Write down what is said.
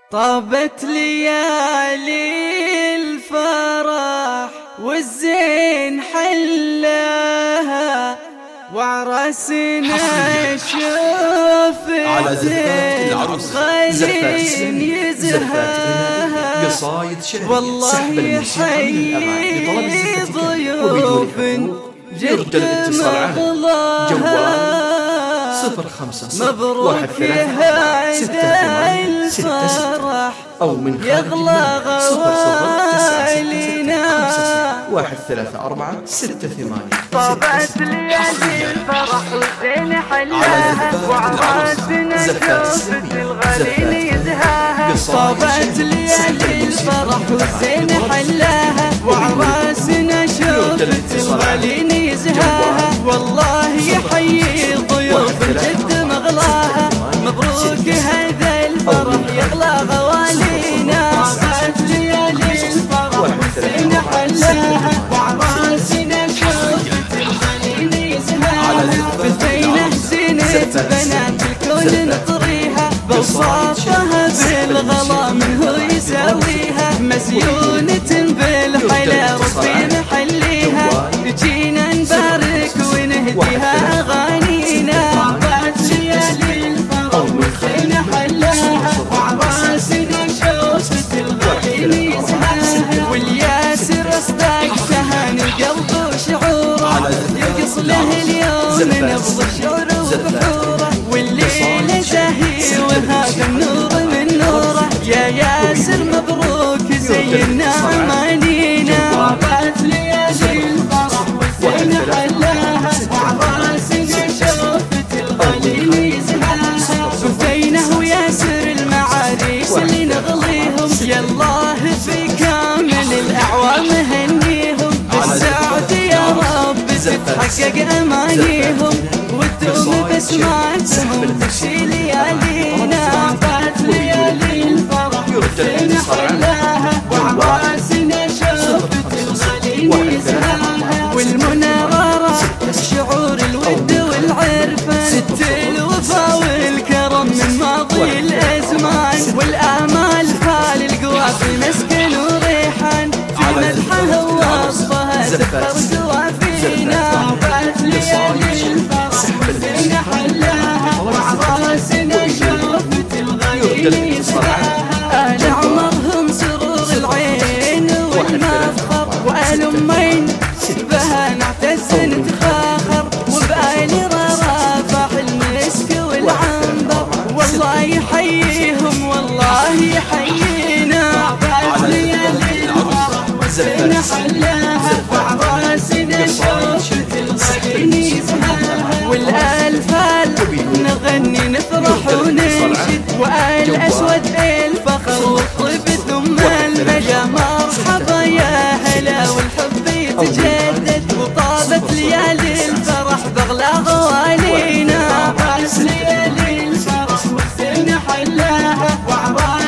طابت ليالي الفرح والزين حلاها وعرسنا شوفت الغالين يزهاها قصايد شعر والله يحيي ضيوف جد مغلاها 050 مبروك يا هذا الفرح أو من يغلى غوالينا 13468. طابت ليالي الفرح والزين حلاها وعراسنا شوفت الغالين يزهاها. طابت ليالي الفرح والزين حلاها وعراسنا شوفت الغالين يزهاها. والله يحيي ضيوف جد مغلاها مبروك هذا الفرح يغلى غوالينا. طابت ليالي الفرح والزين حلاها وعراسنا شوفت الغالين يزهاها. بالزينة زينة بنات الكل نطريها بوصافها بالغلا من هو يساويها. مزيونة بالحلا ربي محليها جينا نبارك ونهديها أغانينا. طابت ليالي الفرح والزين حلاها وعراسنا شوفت الغالين يزهاها. والياسر اصدق تهاني القلب وشعوره يقص له اليوم نبض الشعور وبحوره. والليل زاهي وهذا النور من نوره يا ياسر مبروك زينا امانينا. طابت ليالي الفرح والزين حلاها وعراسنا شوفت الغالين يزهاها. وفينه وياسر المعاريس اللي نغليهم يالله في كامل الاعوام هنيهم. بالسعد يا رب تتحقق امانيهم وتدوم بسماتهم تشي ليالينا. طابت ليالي الفرح والزين حلاها وعراسنا شوفت الغالين يزهاها. والمناغرة شعور الود والعرفان ست الوفا والكرم من ماضي الازمان. والامال خال القوافي مسكن وريحان في مدحها ووصفها سفر سوافينا. طابت ليالي الفرح والزين حلاها وعراسنا شوفت الغالين يزهاها. آل عمرهم سرور العين والمفخر وآل أمين بها نعتز نتفاخر. وبآل رافح المسك والعنبر والله يحييهم والله يحيينا. طابت ليالي الفرح والزين حلاها وعراسنا شوفت الغالين يزهاها. والآلفال نغني نفرح وننشد وآل أسود الفخر والطيب ثم المجا. مرحبا يا هلا والحب يتجدد وطابت ليالي الفرح بغلى غوالينا. طابت ليالي الفرح والزين حلاها